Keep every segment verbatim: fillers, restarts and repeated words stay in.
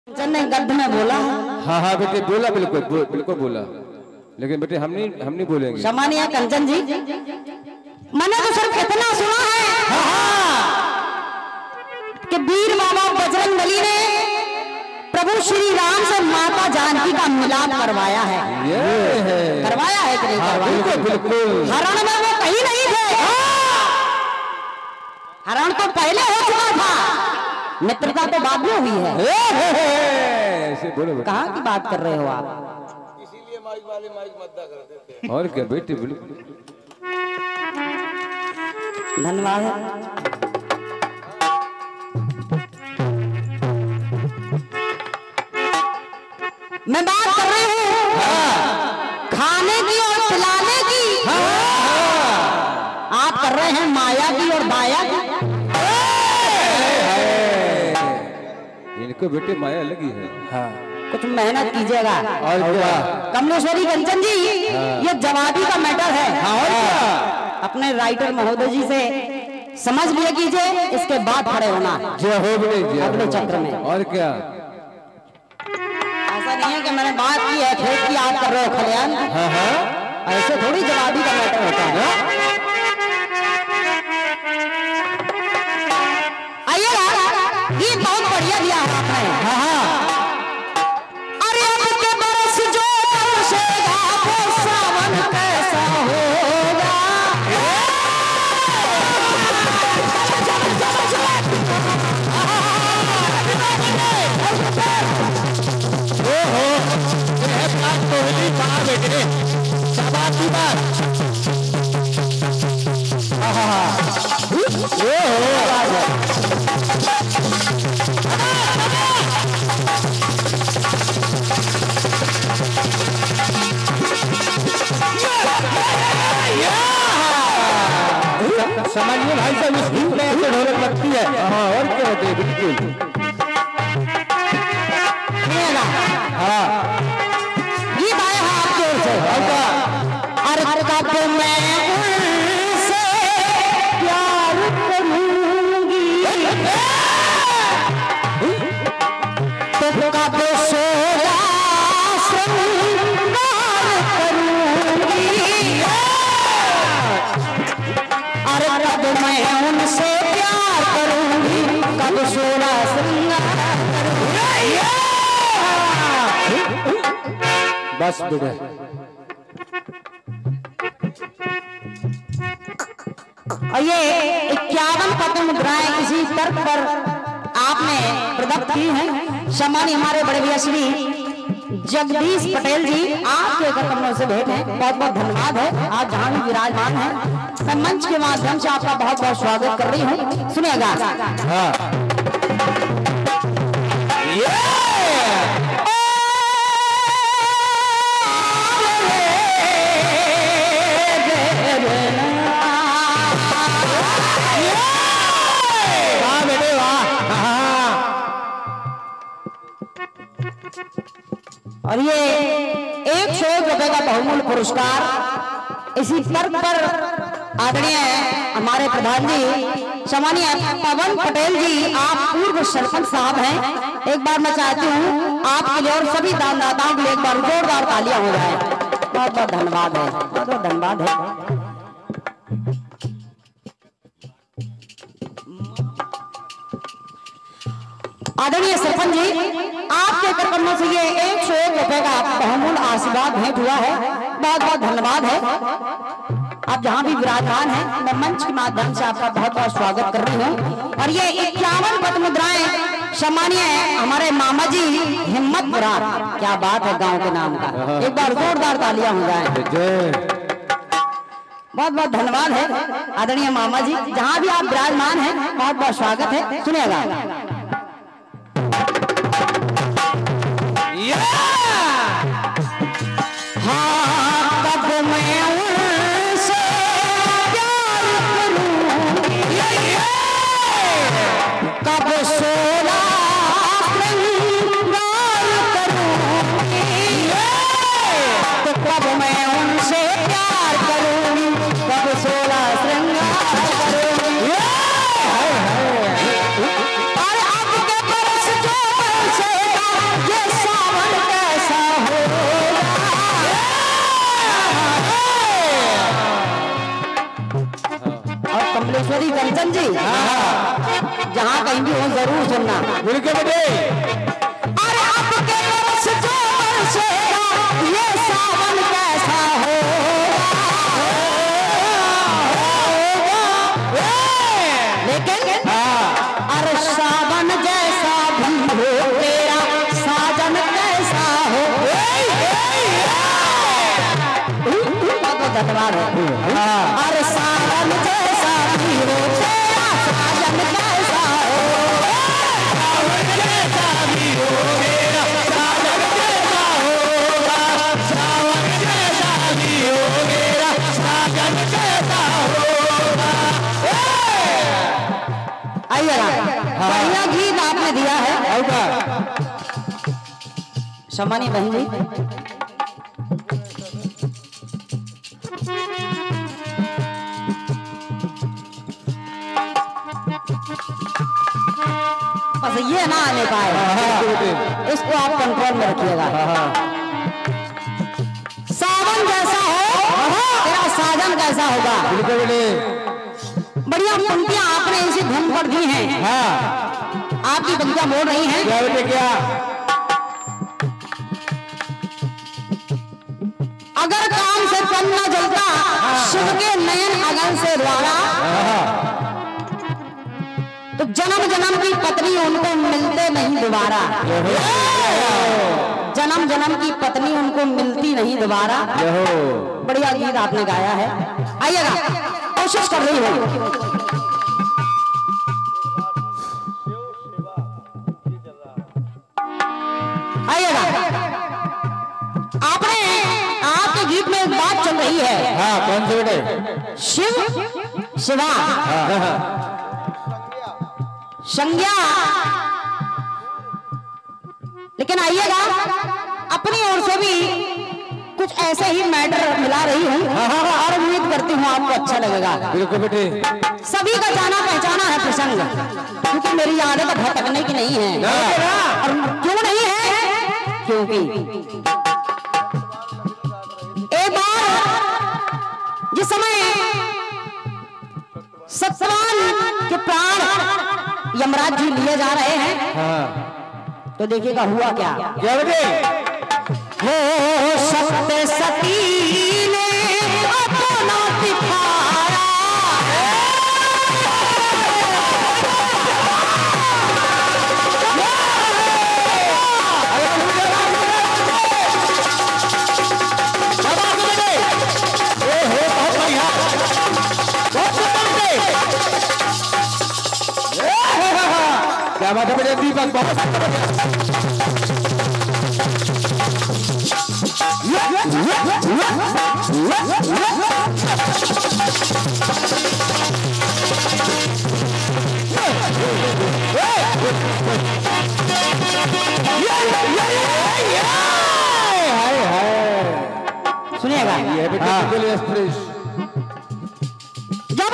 ने गद्द में बोला। हाँ हाँ बेटे बोला, बिल्कुल बो, बिल्कुल बोला, लेकिन बेटे हम नहीं हम नहीं बोलेंगे। सम्मानिया कंचन जी, मैंने तो सिर्फ इतना सुना है हाँ हाँ, कि वीर बाबा बजरंग बली ने प्रभु श्री राम से माता जानकी का मिलाप करवाया है। ये है करवाया है कि नहीं करवाया? बिल्कुल बिल्कुल। हरण में वो कहीं नहीं थे, हरण तो पहले हो चुका था, मित्रता तो बाद में हुई है। ऐसे बोलो बेटे। कहाँ की बात कर रहे हो आप? इसीलिए माइक वाले माइक मद्दा कर देते हैं। और क्या बेटे, बिल्कुल। धन्यवाद। मैं बात कर रही हूँ हाँ। खाने की और पिलाने की हाँ। आप कर रहे हैं माया की और दाया की। इनको बेटे माया लगी है। हाँ कुछ मेहनत कीजिएगा। और क्या कमलेश्वरी कंचन जी हाँ। ये जवाबी का मैटर है हाँ। और क्या अपने राइटर महोदय जी से समझ लिया कीजिए, इसके बाद खड़े होना जो हो भी अगले चक्र में। और क्या ऐसा नहीं है कि मैंने बात की है खेत की आप कर रहे हो खलियान। हाँ हाँ ऐसे थोड़ी जवाबी का मैटर होता है। आइए ये बहुत बढ़िया दिया है आपने। हाँ हाँ अरे अब के बरस जो बरसेगा वो सावन कैसा होगा। कोहली कहा बेटे शाबाश की बात। हाँ हाँ हाँ ये हो बात है। समझिए भाई साहब, इस गीत में ऐसे ढोलक लगती है। हाँ और क्या होते हैं बिल्कुल। हाँ गीत आया है आपकी ओर से। अरे कब मैं उनसे प्यार करूंगी तो कब सोला श्रृंगार करूंगी। अरे कब मैं उनसे प्यार करूंगी, कब सोला श्रृंगार करूंगी। बस बेटे और ये इक्यावन पद्म मुद्राएं इसी तर्क पर आपने प्रदत्त की हैं। सम्मानित हमारे बड़े भैया श्री जगदीश पटेल जी, आपके कदमों से भेंट है, बहुत बहुत धन्यवाद है। आप जहां भी विराजमान हैं, मैं मंच के माध्यम से आपका बहुत बहुत स्वागत कर रही हूँ। सुनिएगा हाँ और ये एक सौ एक रुपए का बहुमूल्य पुरस्कार इसी तर्क पर आदरणीय हमारे प्रधान जी सम्मानीय पवन पटेल जी, आप पूर्व सरपंच साहब हैं। एक बार मैं चाहती हूँ आपके लिए और सभी दानदाताओं के लिए एक बार जोरदार तालियां हो जाए। बहुत बहुत धन्यवाद है, बहुत बहुत धन्यवाद है। आदरणीय सरपंच जी, आपके कर्मों से ये एक सौ एक रुपए का बहुमूल्य आशीर्वाद भेंट हुआ है, बहुत बहुत धन्यवाद है। आप जहां भी विराजमान हैं, मैं मंच के माध्यम से आपका बहुत बहुत स्वागत कर रही हूँ। और ये इक्यावन पद्म मुद्राएं सम्मानीय हमारे मामा जी हिम्मतपुरा, क्या बात है गांव के नाम का, एक बार जोरदार तालियां हो जाए। बहुत बहुत धन्यवाद है आदरणीय मामा जी, जहां भी आप विराजमान हैं, बहुत बहुत स्वागत है। सुनिएगा हाँ कब मैं उनसे प्यार करूंगी, कब सोला श्रृंगार करूंगी, तो कब मैं उनसे प्यार करूंगी, कब सोला श्रृंगार करूंगी। अरे सरचंद जी, जहाँ कहीं भी हो जरूर सुनना। बिल्कुल बेटे। अरे आपके बरस जो बरसेगा ये सावन कैसा होगा, लेकिन अरे सावन जैसा भी हो तेरा साजन कैसा हो। धन्यवाद है। अरे सावन जैसा भी हो तेरा साजन कैसा हो, सावन जैसा भी हो तेरा साजन कैसा होगा, सावन जैसा भी हो तेरा साजन कैसा होगा। आइए बढ़िया गीत आपने दिया है सम्मानीय बहन जी। बस ये ना आने पाए, इसको आप कंट्रोल में रखिएगा। सावन जैसा हो तेरा साजन कैसा होगा। बढ़िया पंक्तियां आपने इसी धुन पर दी हैं। आपकी पंक्तियां बोल रही हैं क्या बेटे क्या? अगर काम से तन न जलता शिव के नयन अगन से द्वारा, तो जन्म जन्म की पत्नी उनको मिलते नहीं दोबारा, जन्म जन्म की पत्नी उनको मिलती नहीं दोबारा। बढ़िया गीत आपने गाया है। आइएगा, कोशिश कर रही हूँ। आइएगा, आपने आपके गीत में एक बात चल रही है। हाँ, कौन से बेटे? शिव शिवा संज्ञा, लेकिन आइएगा अपनी ओर से भी कुछ ऐसे ही मैटर मिला रही हूँ और उम्मीद करती हूँ आपको अच्छा लगेगा। बिल्कुल बेटे। सभी का जाना पहचाना है प्रसंग, क्योंकि मेरी आदत भटकने की नहीं है। और क्यों नहीं है? क्योंकि एक बार जिस समय सत्यवान के प्राण यमराज जी लिए जा रहे हैं, हाँ। तो देखिएगा हुआ क्या। क्या बेटे? हो सत्य सती ने अपना दिखाया, क्या बात है बेटे? दीपक बहुत सुनिएगा। ये बेटे एक्सप्रेस। जब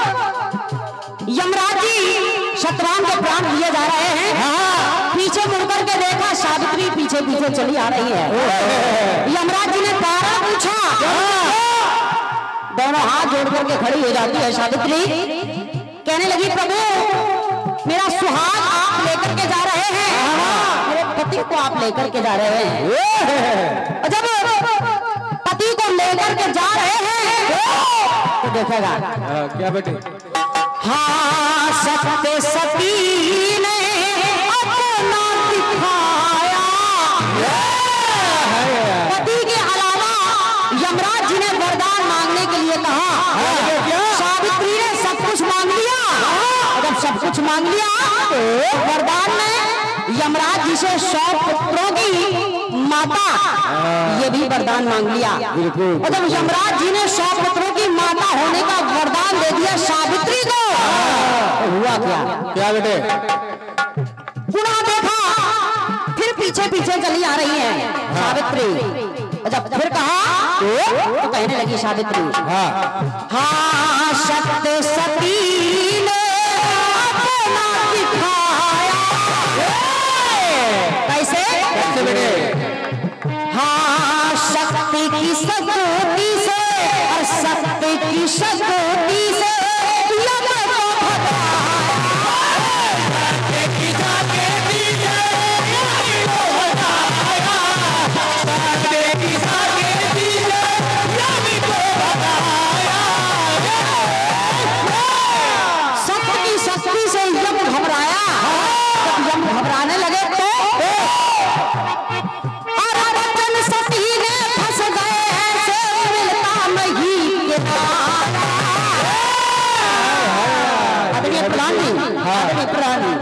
यमराज जी सत्यवान के प्राण लिए जा रहे हैं, पीछे मुड़कर के देखा सावित्री पीछे पीछे चली आ रही है। यमराज जी ने तारा पूछा, दोनों हाथ जोड़ करके खड़ी हो जाती है सावित्री, कहने लगी प्रभु मेरा सुहाग आप लेकर के जा रहे हैं, मेरे पति को आप लेकर के जा रहे हैं। जब पति को लेकर के जा रहे हैं तो देखेगा क्या बेटे? हाँ सत्य सती ने अपना दिखाया। पति के अलावा यमराज जी ने वरदान मांगने के लिए कहा। सावित्री ने सब कुछ मांग लिया, जब सब कुछ मांग लिया तो वरदान ने यमराज जी से सौ पुत्रों की माता ये भी वरदान मांग लिया। और जब यमराज जी ने सौ पुत्रों की माता होने का वरदान दे दिया सावित्री को, तो हुआ क्या? क्या बेटे? पुनः देखा फिर पीछे पीछे चली आ रही है सावित्री। जब फिर कहा तो कहने लगी सावित्री, हाँ हाँ सत्य सती ने अपना दिखाया। कैसे? कैसे बेटे? हाँ शक्ति की शक्ति से और शक्ति की शक्ति से यम को अरे बचन सती ने फंस गए ऐसे मिलता नहीं किनारा। आदरणीय प्रधान जी, आदरणीय प्रधान जी,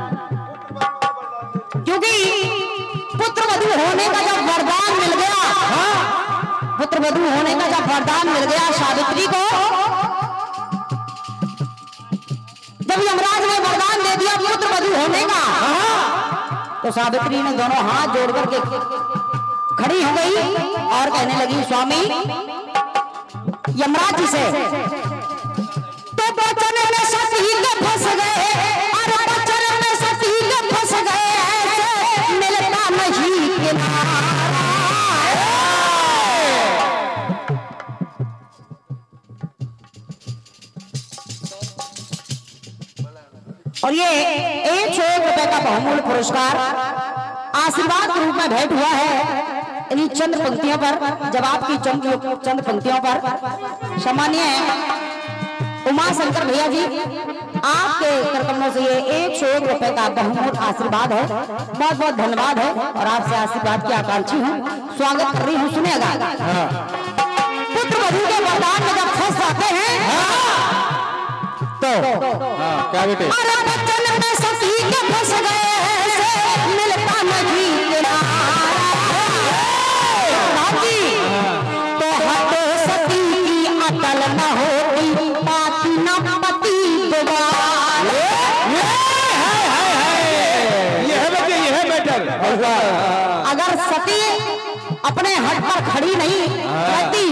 क्योंकि पुत्र वधू होने का जब वरदान मिल गया, पुत्र वधू होने का जब वरदान मिल गया सावित्री को, जब यमराज ने वरदान दे दिया पुत्र वधू होने का, तो सावित्री ने दोनों हाथ जोड़ करके खड़ी हो गई और कहने लगी स्वामी यमराज जी से, तो बचन में सती के फंस गए, अरे बचन में सती के फंस गए ऐसे मिलता नहीं किनारा। और ये एक सौ एक रुपए का बहुमूल्य पुरस्कार आशीर्वाद के रूप में भेंट हुआ है इन्हीं चंद पंक्तियों पर, जब आपकी चंद चंद पंक्तियों पर सम्मानीय उमा शंकर भैया जी आपके करकमलों से ये एक सौ एक रुपए का बहुमूल्य आशीर्वाद है। बहुत बहुत धन्यवाद है और आपसे आशीर्वाद की आकांक्षी हूँ, स्वागत कर रही हूँ। सुनिएगा, पुत्र वधू के वरदान में जब फंस जाते हैं तो क्या बेटे? अरे बचन में सती के फंस गए ऐसे मिलता नहीं किनारा। तो हट सती की अकल न होती पाती न पति दोबारा। ये है बेटे, ये है बेटर। अगर सती अपने हट पर खड़ी नहीं रहती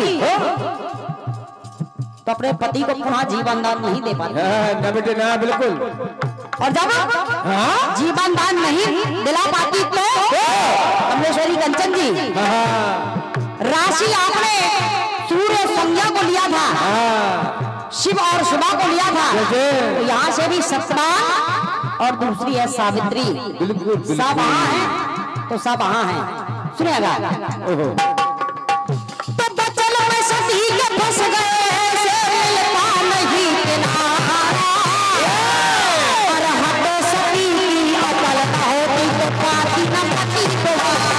तो अपने पति को पुनः जीवन दान नहीं दे पाती। ना बेटे ना, बिल्कुल। और जब जीवन दान नहीं दिला पाती तो कमलेश्वरी कंचन जी राशि आपने सूर्य संज्ञा को लिया था, शिव और शिवा को लिया था, तो यहाँ से भी सत्ता और दूसरी है सावित्री। बिल्कुल सब वहाँ है तो सब वहाँ है। सुनिएगा, तो बचन में सती के फंस गए ऐसे मिलता नहीं किनारा। और हट सती की अकल न होती तो पाती न पति दोबारा।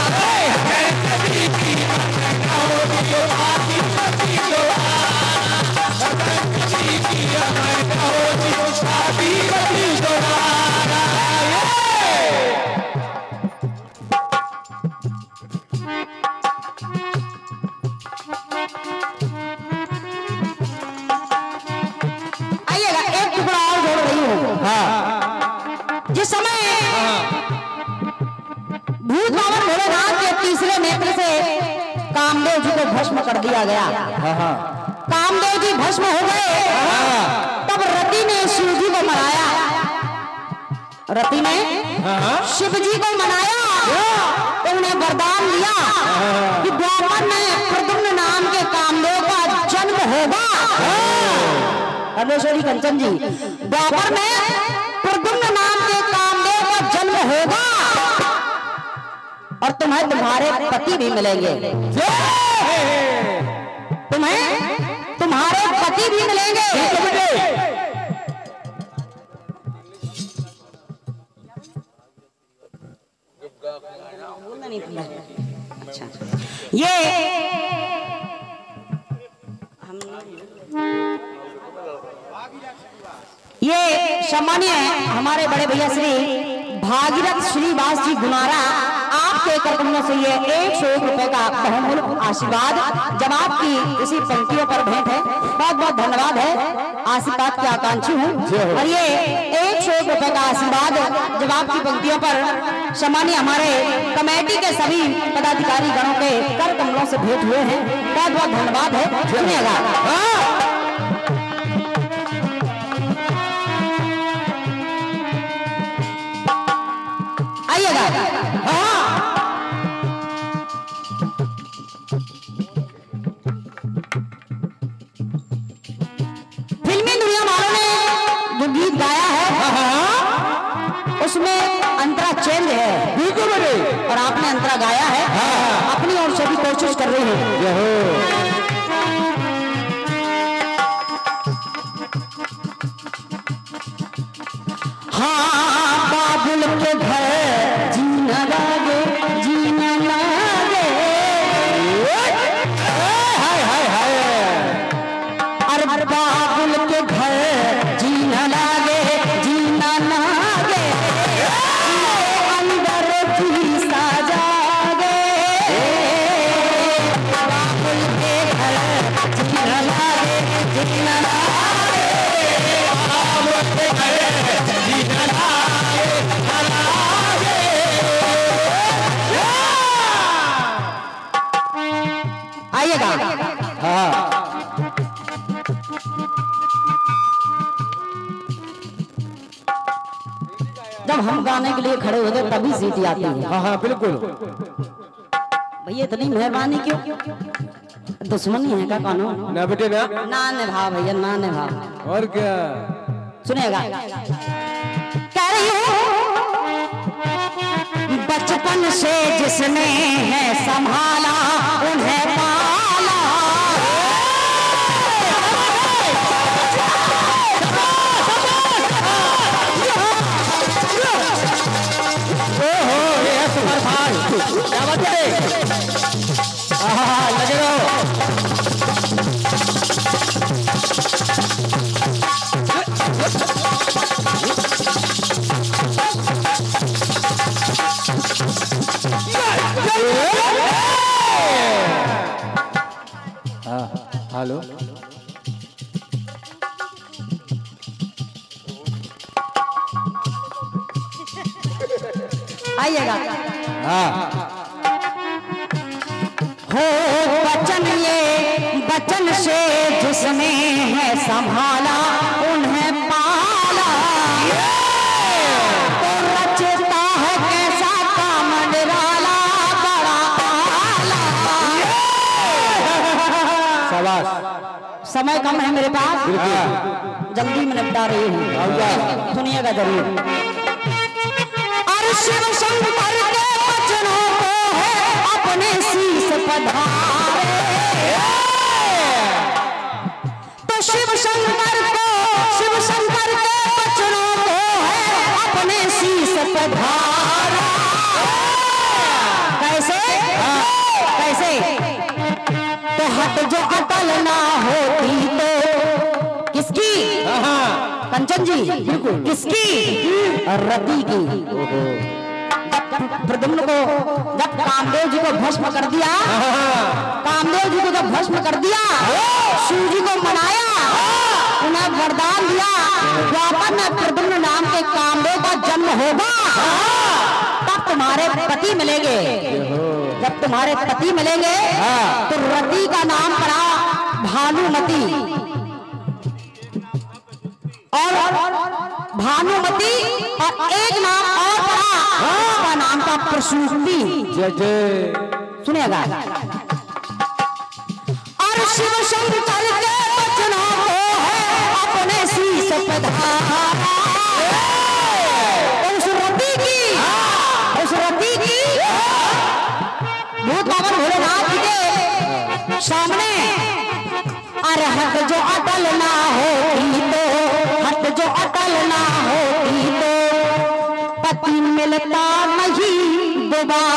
आइएगा, एक टुकड़ा और जोड़ रही हूँ। जिस समय भूत बाबा भोलेनाथ के तीसरे नेत्र से कामदेव जी को भस्म कर दिया गया, कामदेव जी भस्म हो गए, तब रति ने शिव जी को मनाया, रति ने शिव जी को मनाया, उन्हें वरदान दिया कि द्वापर में प्रद्युम्न नाम के कामदेव का जन्म होगा। कमलेश्वरी कंचन जी, द्वापर में प्रद्युम्न नाम के कामदेव का जन्म होगा और तुम्हें तुम्हारे पति भी मिलेंगे, तुम्हें तुम्हारे पति भी मिलेंगे। अच्छा, ये ये सम्मानीय हमारे बड़े भैया श्री भागीरथ श्रीवास जी गुनारा आपके करकमलों से ये एक सौ एक रुपए का बहुमूल्य आशीर्वाद जब आपकी इसी पंक्तियों पर भेंट है। बहुत बहुत धन्यवाद है, आशीर्वाद की आकांक्षी हूँ। और ये एक सौ एक रुपए का आशीर्वाद जब आपकी पंक्तियों पर सम्मानीय हमारे कमेटी के सभी पदाधिकारी गणों के करकमलों से भेंट हुए हैं। बहुत बहुत धन्यवाद है। सुनिएगा, आइएगा, फिल्मी दुनिया वालों ने जो गीत गाया है उसमें अंतरा चेंज है, बिल्कुल, और आपने अंतरा गाया है, अपनी ओर से भी कोशिश कर रही है। हाँ, बाबुल के घर जीना लागे, जीना आइएगा। हाँ जब हम गाने के लिए खड़े होते तभी सीटी आती है। हाँ हाँ बिल्कुल। भैया इतनी मेहरबानी क्यों? दुश्मनी है का कानून? ना बेटे ना। ना निभा भैया, ना निभा। और क्या सुनेगा। कह रही हूँ बचपन से जिसने है संभाला उन्हें पाला। ओहो ये है सुपर भाई, क्या बात है? हाँ लगे रहो। हाँ हेलो आइएगा। हाँ हो बचन ये बचन से जिसने है संभाला उन्हें पाला। तो रचता है कैसा काम निराला बड़ा आला। शाबाश। समय कम है मेरे पास, हाँ जल्दी में निपटा रही हूँ, सुनिएगा जरूर। और शिव शंकर के बचनों को है अपने शीश पधारे। तो शिव शंकर को शिव शंकर के बचनों को है अपने शीश पधारा। कैसे कैसे? तो हट जो अटल ना होती तो किसकी? कंचन जी किसकी? रति की। प्रद्युम्न को जब कामदेव जी को भस्म कर दिया, कामदेव जी को जब भस्म कर दिया, शिव जी को मनाया, उन्हें वरदान दिया द्वापर में प्रद्युम्न नाम के कामदेव का जन्म होगा, तब तुम्हारे पति मिलेंगे। जब तुम्हारे पति मिलेंगे तो रति का नाम पड़ा भानुमति, और भानुमति और एक नाम और पड़ा, उसका नाम था प्रसूति। जय जय। सुनिएगा। और शिव शंकर के बचनों को है अपने शीश पे धारा। उस रति की उस रति की भूत बाबा भोलेनाथ जी के सामने, अरे हट जो अटल ना होती तो हट जो अटल ना होती तो पति मिलता नहीं दोबारा।